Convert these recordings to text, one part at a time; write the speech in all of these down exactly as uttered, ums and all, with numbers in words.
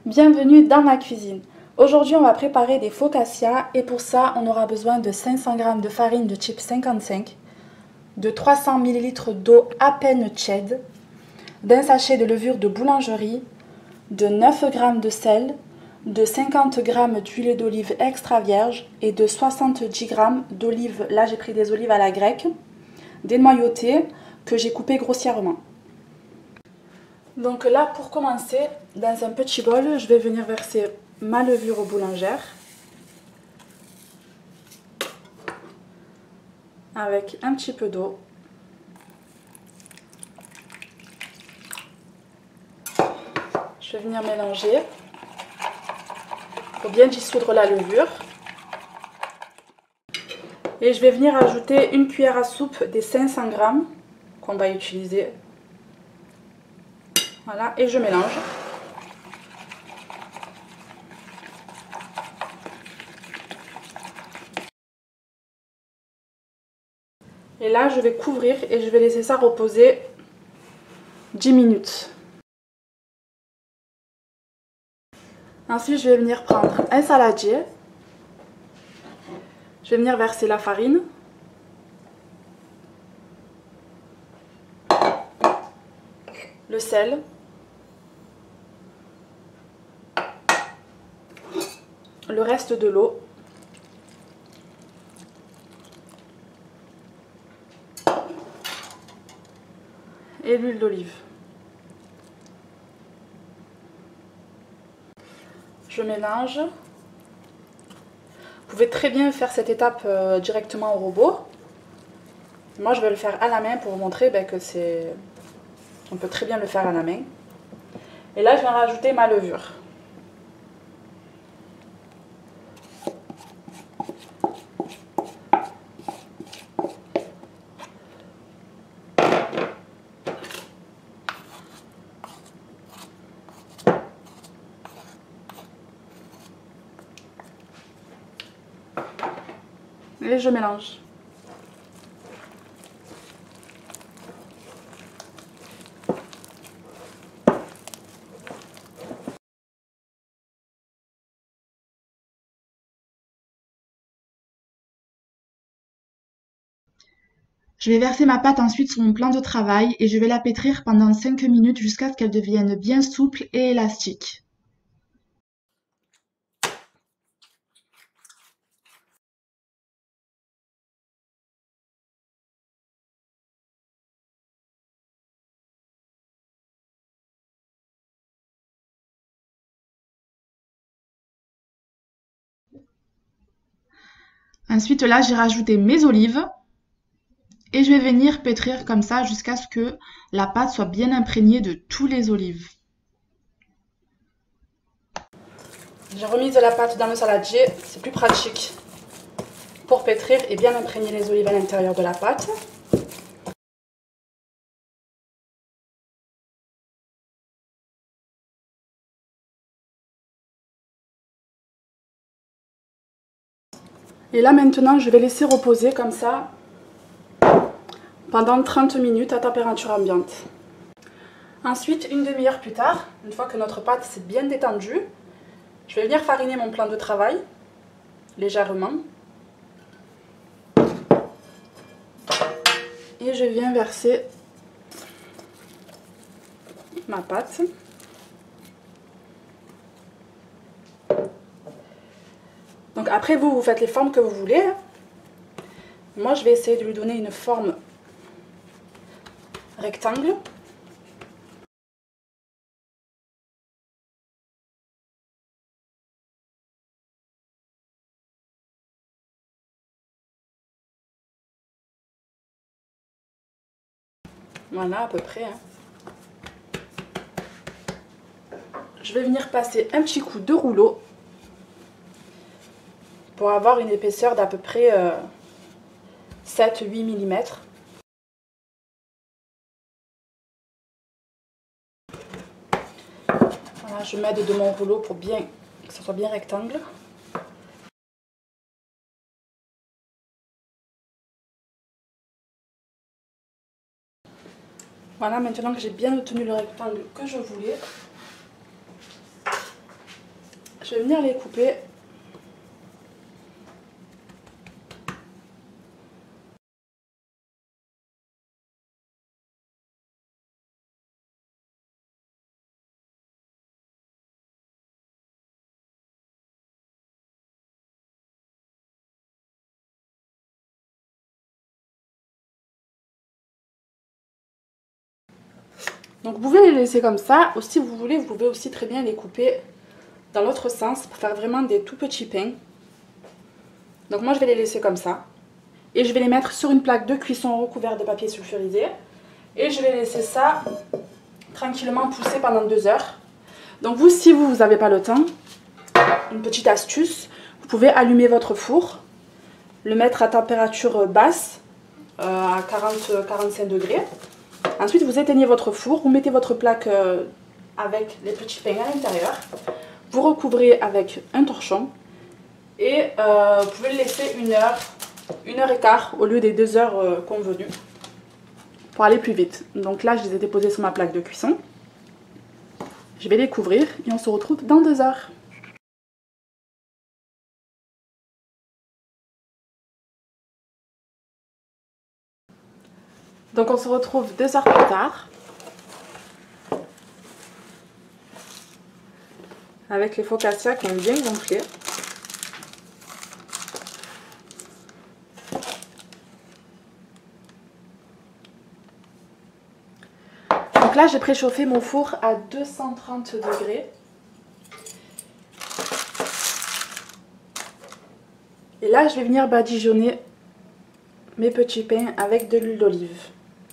Bienvenue dans ma cuisine. Aujourd'hui on va préparer des focaccia et pour ça on aura besoin de cinq cents grammes de farine de type cinquante-cinq, de trois cents millilitres d'eau à peine tiède, d'un sachet de levure de boulangerie, de neuf grammes de sel, de cinquante grammes d'huile d'olive extra vierge et de soixante-dix grammes d'olives, là j'ai pris des olives à la grecque, dénoyautées que j'ai coupées grossièrement. Donc là, pour commencer, dans un petit bol, je vais venir verser ma levure aux boulangères avec un petit peu d'eau. Je vais venir mélanger pour bien dissoudre la levure. Et je vais venir ajouter une cuillère à soupe des cinq cents grammes qu'on va utiliser. Voilà, et je mélange. Et là, je vais couvrir et je vais laisser ça reposer dix minutes. Ensuite, je vais venir prendre un saladier. Je vais venir verser la farine. Le sel. Le reste de l'eau. Et l'huile d'olive. Je mélange. Vous pouvez très bien faire cette étape euh, directement au robot. Moi je vais le faire à la main pour vous montrer ben, que c'est... On peut très bien le faire à la main. Et là je vais rajouter ma levure. Et je mélange. Je vais verser ma pâte ensuite sur mon plan de travail et je vais la pétrir pendant cinq minutes jusqu'à ce qu'elle devienne bien souple et élastique. Ensuite là j'ai rajouté mes olives et je vais venir pétrir comme ça jusqu'à ce que la pâte soit bien imprégnée de tous les olives. J'ai remis de la pâte dans le saladier, c'est plus pratique pour pétrir et bien imprégner les olives à l'intérieur de la pâte. Et là maintenant je vais laisser reposer comme ça pendant trente minutes à température ambiante. Ensuite, une demi-heure plus tard, une fois que notre pâte s'est bien détendue, je vais venir fariner mon plan de travail légèrement. Et je viens verser ma pâte. Donc après vous, vous faites les formes que vous voulez. Moi, je vais essayer de lui donner une forme rectangle. Voilà, à peu près. Hein. Je vais venir passer un petit coup de rouleau pour avoir une épaisseur d'à peu près euh, sept à huit millimètres. Voilà, je m'aide de mon rouleau pour bien que ce soit bien rectangle. Voilà, maintenant que j'ai bien obtenu le rectangle que je voulais, je vais venir les couper. Donc vous pouvez les laisser comme ça, ou si vous voulez, vous pouvez aussi très bien les couper dans l'autre sens pour faire vraiment des tout petits pains. Donc moi je vais les laisser comme ça. Et je vais les mettre sur une plaque de cuisson recouverte de papier sulfurisé. Et je vais laisser ça tranquillement pousser pendant deux heures. Donc vous, si vous n'avez pas le temps, une petite astuce, vous pouvez allumer votre four, le mettre à température basse, euh, à quarante à quarante-cinq degrés. Ensuite, vous éteignez votre four, vous mettez votre plaque euh, avec les petits pains à l'intérieur. Vous recouvrez avec un torchon et euh, vous pouvez le laisser une heure, une heure et quart au lieu des deux heures euh, convenues pour aller plus vite. Donc là, je les ai déposés sur ma plaque de cuisson. Je vais les couvrir et on se retrouve dans deux heures. Donc on se retrouve deux heures plus tard avec les focaccia qui ont bien gonflé. Donc là j'ai préchauffé mon four à deux cent trente degrés. Et là je vais venir badigeonner mes petits pains avec de l'huile d'olive.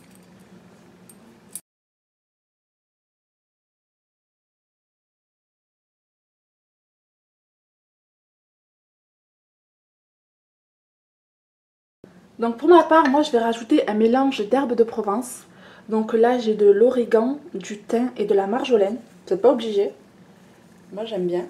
Donc pour ma part, moi je vais rajouter un mélange d'herbes de Provence. Donc là j'ai de l'origan, du thym et de la marjolaine. Vous n'êtes pas obligé. Moi j'aime bien.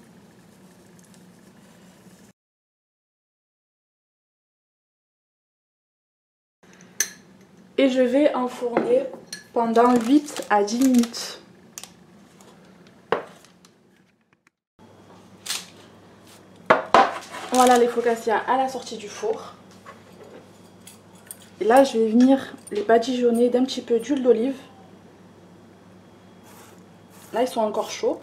Et je vais enfourner pendant huit à dix minutes. Voilà les focaccia à la sortie du four. Et là, je vais venir les badigeonner d'un petit peu d'huile d'olive. Là, ils sont encore chauds.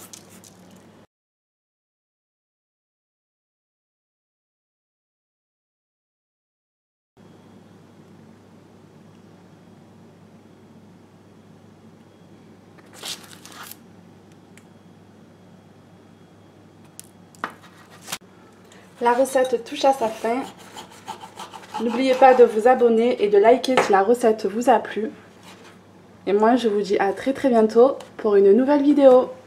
La recette touche à sa fin. N'oubliez pas de vous abonner et de liker si la recette vous a plu. Et moi, je vous dis à très très bientôt pour une nouvelle vidéo.